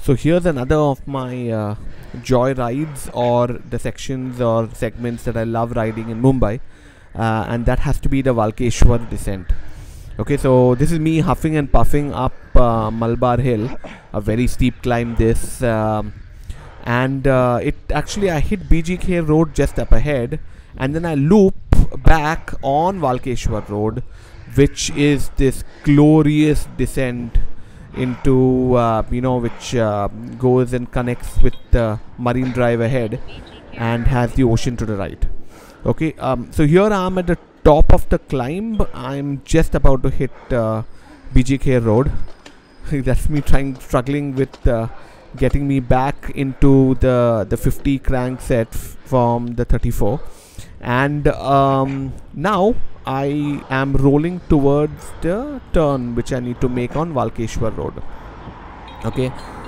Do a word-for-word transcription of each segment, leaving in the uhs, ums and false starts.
So here's another of my uh, joy rides, or the sections or segments that I love riding in Mumbai, uh, and that has to be the Walkeshwar descent. Okay, so this is me huffing and puffing up uh, Malabar hill, a very steep climb this, um, and uh, it actually I hit B G K road just up ahead, and then I loop back on Walkeshwar road, which is this glorious descent into uh, you know which uh, goes and connects with the Marine Drive ahead and has the ocean to the right. Okay, um, so here I am at the top of the climb. I'm just about to hit uh, B G K road. That's me trying struggling with uh, getting me back into the the fifty crank set f from the thirty-four, and um, now I am rolling towards the turn which I need to make on Walkeshwar road. Okay,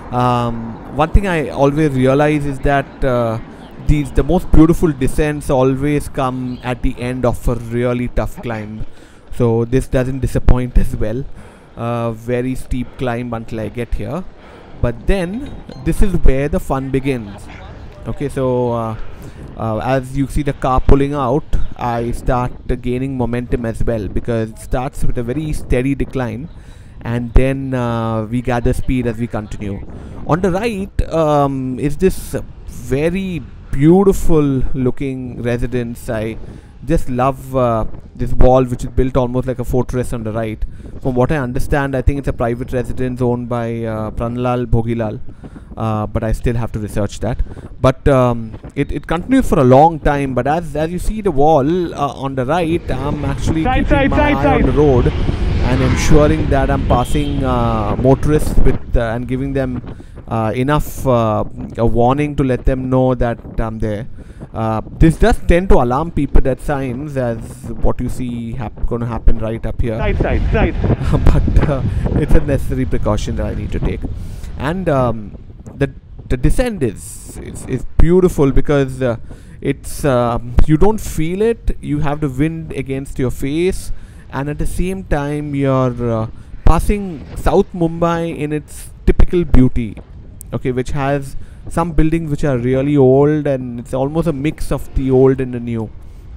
um, one thing I always realize is that uh, these the most beautiful descents always come at the end of a really tough climb. So this doesn't disappoint as well. Uh, very steep climb until I get here, but then this is where the fun begins. Okay, so uh, uh, as you see the car pulling out, I start uh, gaining momentum as well, because it starts with a very steady decline, and then uh, we gather speed as we continue. On the right um, is this very beautiful looking residence. I just love uh, this wall, which is built almost like a fortress on the right. From what I understand, I think it's a private residence owned by uh, Pranlal Bhogilal, uh, but I still have to research that. But um, it, it continues for a long time, but as as you see the wall uh, on the right, I'm actually side, keeping side, my side, eye side. on the road and ensuring that I'm passing uh, motorists with uh, and giving them uh, enough uh, a warning to let them know that I'm there. Uh, this does tend to alarm people at times, as what you see hap going to happen right up here. Side, side, side. But uh, it's a necessary precaution that I need to take. And um, the the descent is is, is beautiful, because uh, it's uh, you don't feel it. You have the wind against your face, and at the same time you're uh, passing South Mumbai in its typical beauty. Okay, which has some buildings which are really old, and it's almost a mix of the old and the new.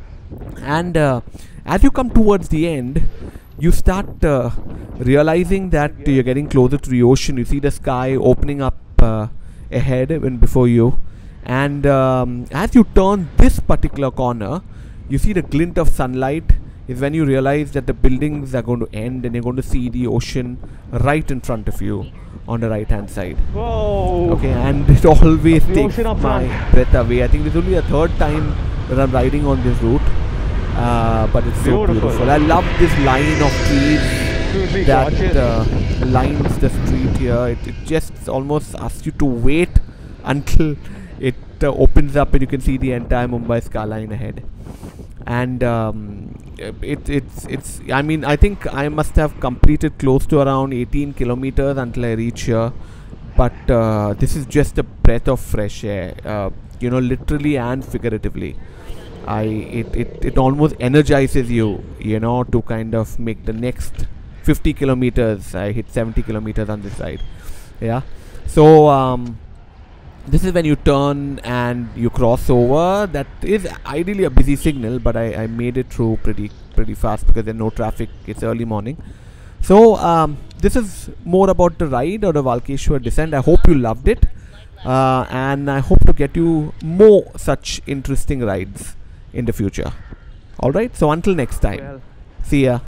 And uh, as you come towards the end, you start uh, realizing that uh, you're getting closer to the ocean. You see the sky opening up uh, ahead and before you, and um, as you turn this particular corner, you see the glint of sunlight. Is when you realize that the buildings are going to end, and you're going to see the ocean right in front of you on the right hand side. Whoa. Okay, and it always The takes ocean up my front. breath away. I think this is only the third time that I'm riding on this route, uh, but it's so Beautiful. beautiful. I love this line of trees Absolutely that gorgeous. uh, lines the street here. It, it just almost asks you to wait until it uh, opens up and you can see the entire Mumbai skyline ahead. And um, it, it's it's I mean I think I must have completed close to around eighteen kilometers until I reach here, but uh, this is just a breath of fresh air, uh, you know, literally and figuratively. I it, it, it almost energizes you, you know, to kind of make the next fifty kilometers. I hit seventy kilometers on this side. Yeah, so um, this is when you turn and you cross over. That is ideally a busy signal, but I, I made it through pretty pretty fast because there's no traffic. It's early morning. So um, this is more about the ride, or the Walkeshwar descent. I hope you loved it, uh, and I hope to get you more such interesting rides in the future. Alright, so until next time, Well. see ya.